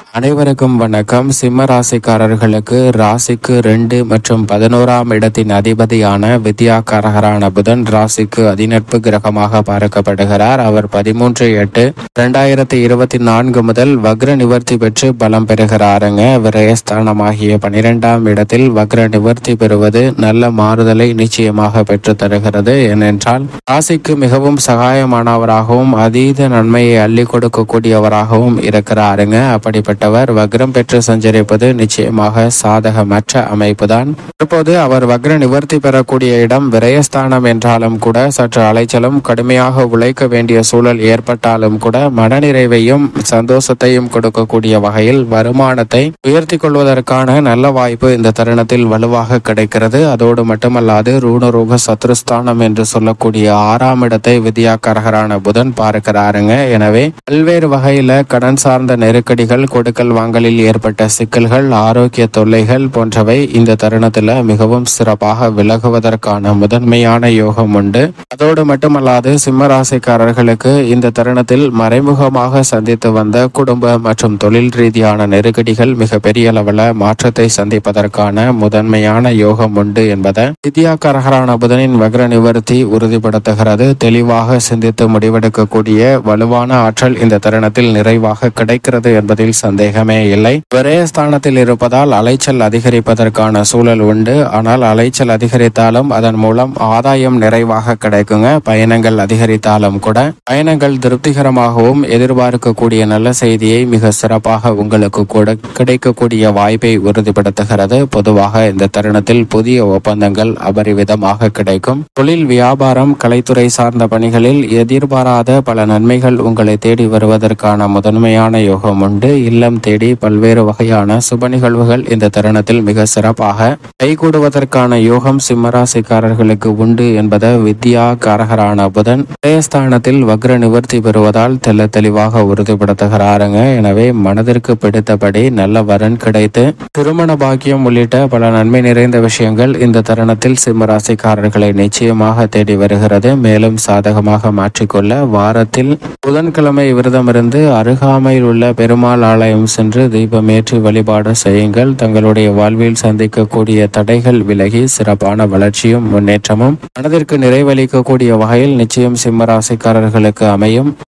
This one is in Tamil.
அனைவருக்கும் வணக்கம். சிம்ம ராசிக்காரர்களுக்கு ராசிக்கு 2 மற்றும் 11ஆம் இடத்தின் அதிபதியான வித்யாகாரகரான புதன் ராசிக்கு அதிநட்பு கிரகமாக பார்க்கப்படுகிறார். அவர் 13/8/2024 முதல் வக்ர நிவர்த்தி பெற்று பலம் பெறுகிறாருங்க. விரயஸ்தானமாகிய 12ஆம் இடத்தில் வக்ர நிவர்த்தி பெறுவது நல்ல மாறுதலை நிச்சயமாக பெற்று தருகிறது. ஏனென்றால் ராசிக்கு மிகவும் சகாயமானவராகவும் அதீத நன்மையை அள்ளி கொடுக்கக்கூடியவராகவும் இருக்கிறாருங்க. அப்படிப்பட்டவர் வக்ரம் பெற்று சஞ்சரிப்பது நிச்சயமாக சாதகமற்ற அமைப்புதான். இப்போது அவர் வக்ர நிவர்த்தி பெறக்கூடிய இடம் விரயஸ்தானம் என்றாலும் கூட சற்று அலைச்சலும் கடுமையாக உழைக்க வேண்டிய சூழல் ஏற்பட்டாலும் கூட மனநிறைவையும் சந்தோஷத்தையும் கொடுக்கக்கூடிய வகையில் வருமானத்தை உயர்த்தி கொள்வதற்கான நல்ல வாய்ப்பு இந்த தருணத்தில் வலுவாக கிடைக்கிறது. அதோடு மட்டுமல்லாது ரூணரோக சத்ருஸ்தானம் என்று சொல்லக்கூடிய 6ஆம் இடத்தை வித்யாகாரகரான புதன் பார்க்கிறாருங்க. எனவே பல்வேறு வகையில கடன் சார்ந்த நெருக்கடிகள், கொடுக்கல் வாங்கலில் ஏற்பட்ட சிக்கல்கள், ஆரோக்கிய தொல்லைகள் போன்றவை இந்த தருணத்தில் மிகவும் சிறப்பாக விலகுவதற்கான முதன்மையான யோகம் உண்டு. அதோடு மட்டுமல்லாது சிம்ம ராசிக்காரர்களுக்கு இந்த தருணத்தில் மறைமுகமாக சந்தித்து வந்த குடும்ப மற்றும் தொழில் ரீதியான நெருக்கடிகள் மிக பெரிய அளவில் மாற்றத்தை சந்திப்பதற்கான முதன்மையான யோகம் உண்டு என்பதை வித்யாகாரகரான புதனின் வக்ர நிவர்த்தி உறுதிப்படுத்துகிறது. தெளிவாக சிந்தித்து முடிவெடுக்கக்கூடிய வலுவான ஆற்றல் இந்த தருணத்தில் நிறைவாக கிடைக்கிறது என்பதில் சந்தேகமே இல்லை. விரயஸ்தானத்தில் இருப்பதால் அலைச்சல் அதிகரிப்பதற்கான சூழல் உண்டு. ஆனால் அலைச்சல் அதிகரித்தாலும் அதன் மூலம் ஆதாயம் நிறைவாக கிடைக்குங்க. பயணங்கள் அதிகரித்தாலும் கூட பயணங்கள் திருப்திகரமாகவும் எதிர்பார்க்கக்கூடிய நல்ல செய்தியை மிக சிறப்பாக உங்களுக்கு கூட கிடைக்கக்கூடிய வாய்ப்பை உறுதிப்படுத்துகிறது. பொதுவாக இந்த தருணத்தில் புதிய ஒப்பந்தங்கள் அபரிவிதமாக கிடைக்கும். தொழில், வியாபாரம், கலைத்துறை சார்ந்த பணிகளில் எதிர்பாராத பல நன்மைகள் உங்களை தேடி வருவதற்கான முதன்மையான யோகம் உண்டு. இல்லம் தேடி பல்வேறு வகையான சுப நிகழ்வுகள் இந்த தருணத்தில் மிக சிறப்பாக கைகூடுவதற்கான யோகம் சிம்மராசிக்காரர்களுக்கு உண்டு என்பதை வித்யாகாரகரான புதன் விரயஸ்தானத்தில் வக்ர நிவர்த்தி பெறுவதால் தெல்ல தெளிவாக உறுதிப்படுத்துகிறாருங்க. எனவே மனதிற்கு பிடித்தபடி நல்ல வரன் கிடைத்து திருமண பாக்கியம் உள்ளிட்ட பல நன்மை நிறைந்த விஷயங்கள் இந்த தருணத்தில் சிம்மராசிக்காரர்களை நிச்சயமாக தேடி வருகிறது. மேலும் சாதகமாக மாற்றிக்கொள்ள வாரத்தில் புதன்கிழமை விரதமிருந்து அருகாமையில் உள்ள பெருமாள் ஆலயம் சென்று தீபமேற்றி வழிபாடு செய்யுங்கள். தங்களுடைய வாழ்வில் சந்திக்கக்கூடிய தடைகள் விலகி சிறப்பான வளர்ச்சியும் முன்னேற்றமும் மனதிற்கு நிறைவளிக்கக்கூடிய வகையில் நிச்சயம் சிம்மராசிக்காரர்களுக்கு அமையும்.